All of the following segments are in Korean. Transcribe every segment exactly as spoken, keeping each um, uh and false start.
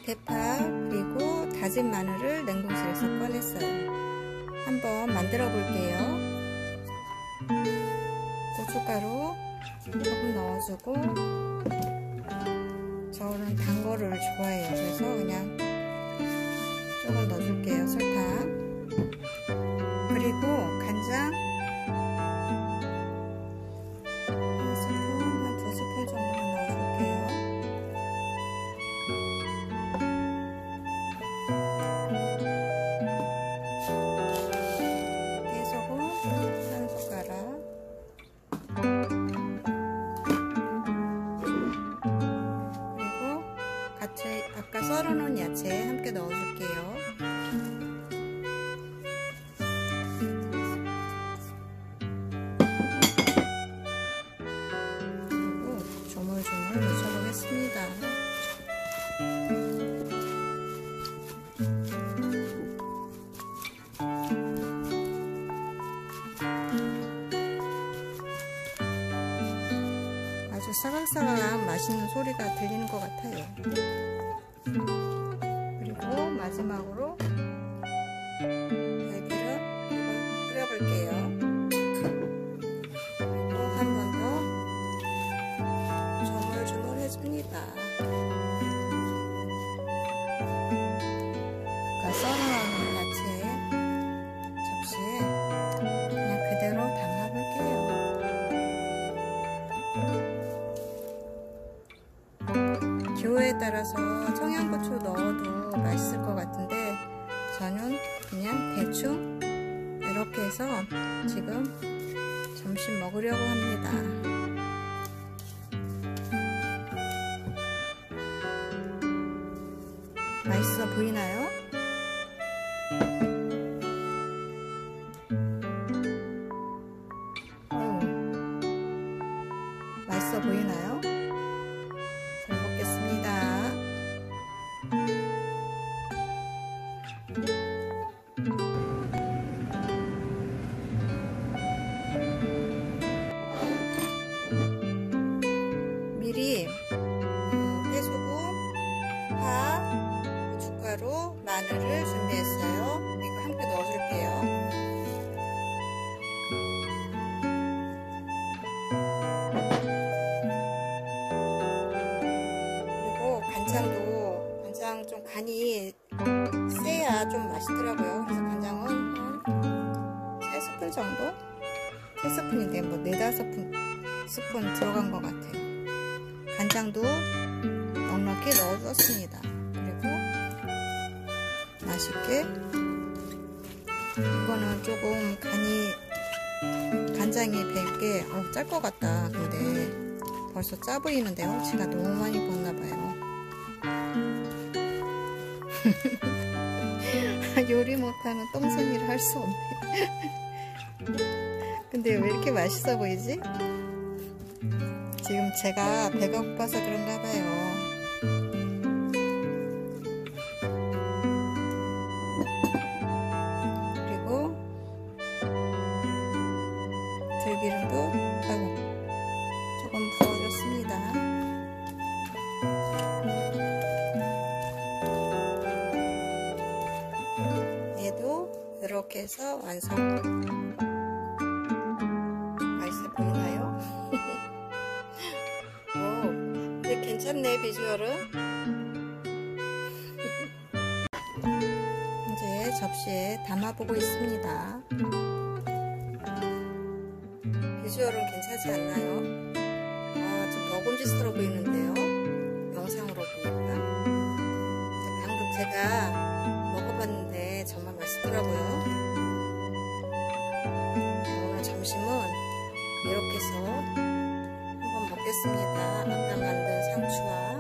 대파 그리고 다진 마늘을 냉동실에서 꺼냈어요. 한번 만들어 볼게요. 고춧가루 조금 넣어주고, 저는 단 거를 좋아해요. 그래서 그냥 조금 넣어줄게요. 설탕 그리고 간장 한 스푼, 한 두 스푼 정도만 넣어줄게요. 깨소금 한 숟가락, 그리고 같이 아까 썰어놓은 야채 함께 넣어줄게요. 조물조물 묻혀보겠습니다. 아주 사각사각 맛있는 소리가 들리는 것 같아요. 그리고 마지막으로 들기름 조금 뿌려볼게요. 해줍니다. 아까 썰어놓은 야채 접시에 그냥 그대로 담아볼게요. 기호에 따라서 청양고추 넣어도 맛있을 것 같은데 저는 그냥 대충 이렇게 해서 지금 점심 먹으려고 합니다. 맛있어 보이나요? 어우, 맛있어 보이나요? 잘 먹겠습니다. 미리 고춧가루, 마늘을 준비했어요. 이거 함께 넣어줄게요. 그리고 간장도, 간장 좀 간이 세야 좀 맛있더라고요. 그래서 간장은 한 세 스푼 정도? 세 스푼인데 뭐 네다섯 스푼 들어간 것 같아요. 간장도 넉넉히 넣어줬습니다. 맛있게. 이거는 조금 간이 간장이 배게 어, 짤 것 같다. 근데 벌써 짜 보이는데요. 제가 너무 많이 부었나봐요. 요리 못하는 똥손이를 할 수 없네. 근데 왜 이렇게 맛있어 보이지? 지금 제가 배가 고파서 그런가 봐요. 들기름도 아이고, 조금 부어줬습니다. 얘도 이렇게 해서 완성. 맛있어 보이나요? 오, 근데 괜찮네 비주얼은. 이제 접시에 담아보고 있습니다. 비주얼은 괜찮지 않나요? 아, 좀 먹음직스러워 보이는데요? 영상으로 보니까. 방금 제가 먹어봤는데 정말 맛있더라고요. 오늘 점심은 이렇게 해서 한번 먹겠습니다. 아까 만든 상추와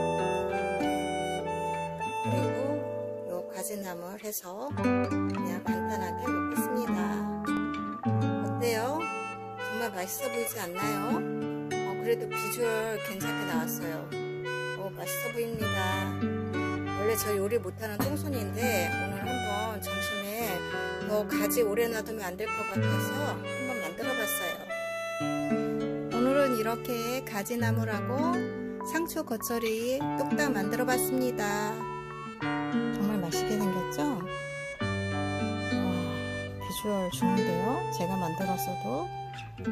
그리고 요 가지나물 해서 그냥 간단하게 먹겠습니다. 어때요? 정말 맛있어 보이지 않나요? 어, 그래도 비주얼 괜찮게 나왔어요. 어, 맛있어 보입니다. 원래 저 요리 못하는 똥손인데 오늘 한번 점심에 더 가지 오래 놔두면 안 될 것 같아서 한번 만들어 봤어요. 오늘은 이렇게 가지나물하고 상추 겉절이 뚝딱 만들어 봤습니다. 비주얼 좋은데요. 제가 만들었어도.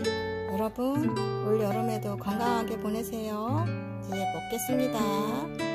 여러분 올 여름에도 건강하게 보내세요. 이제 먹겠습니다.